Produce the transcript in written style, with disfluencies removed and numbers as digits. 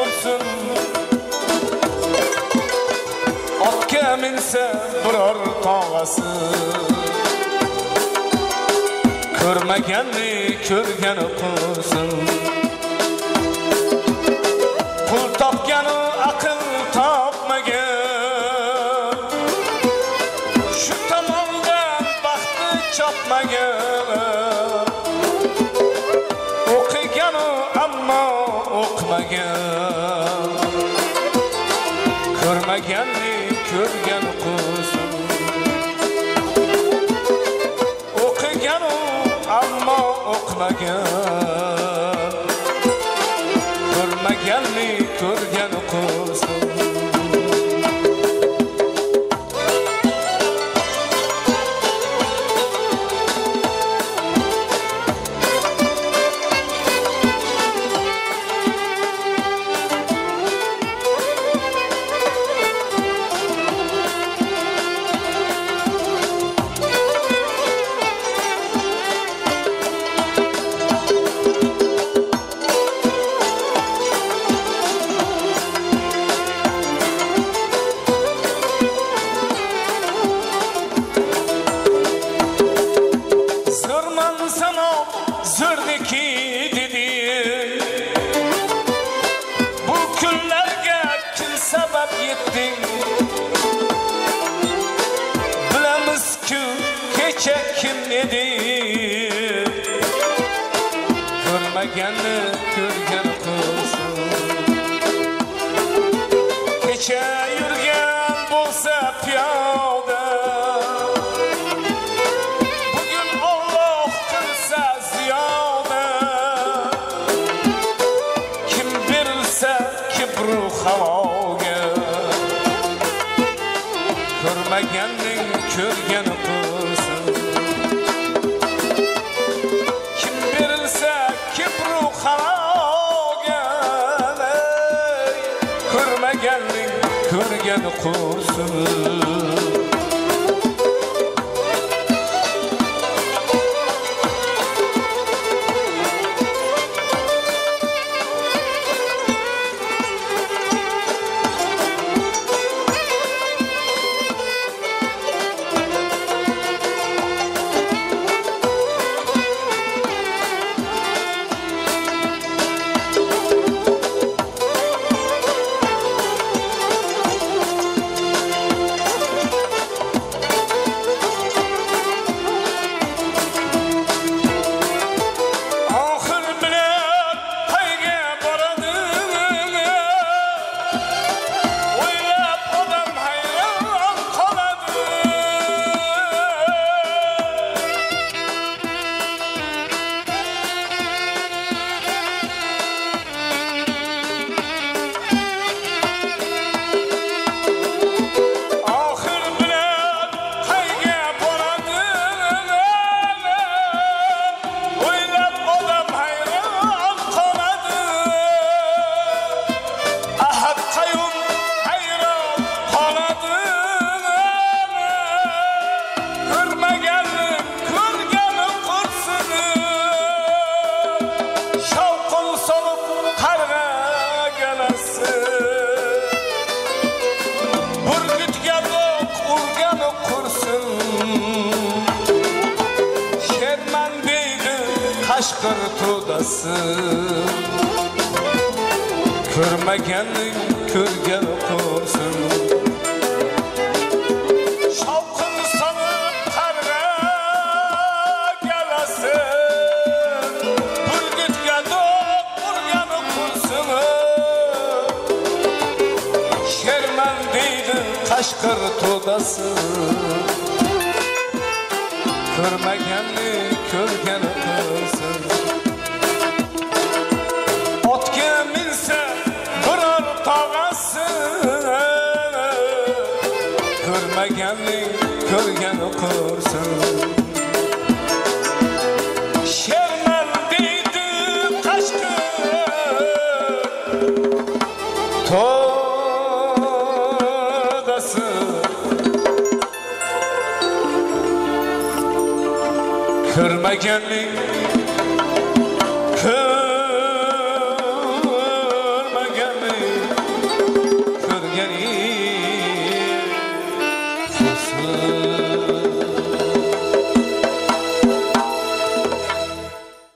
qursin. Otga minsa biror tog'asi, ko'rmaganni ko'rgani qursin. Pul topganu aql topmagan, shu tomondan baxti chopmagan. O'qiganu ammo o'qimagan, ko'rmaganni ko'rgani qursin. O'qiganu ammo o'qimagan, ko'rmaganni ko'rgani qursin. Zırdaki dedin, bu kunlarga kim sabab yetding? Bilamiz-ku kecha kim edi, ko'rmaganni ko'rgani qursin. Kecha yurgan bo'lsa piyoda, havoga, ko'rmaganning ko'rgani qursin. Kim berilsa kibru havoga, ko'rmaganning ko'rgani qursin. Aşkır tudası, ko'rmaganning ko'rgani qursin. Shavqin solib qarg'a galasin, burgutga do'q urgani qursin. Sherman deydi Qashqir tudasi, ko'rmaganning ko'rgani qursin. Otga minsa biror tog'asi, ko'rmaganning ko'rgani qursin. Sherman deydi Qashqir tudasi, ko'rmaganning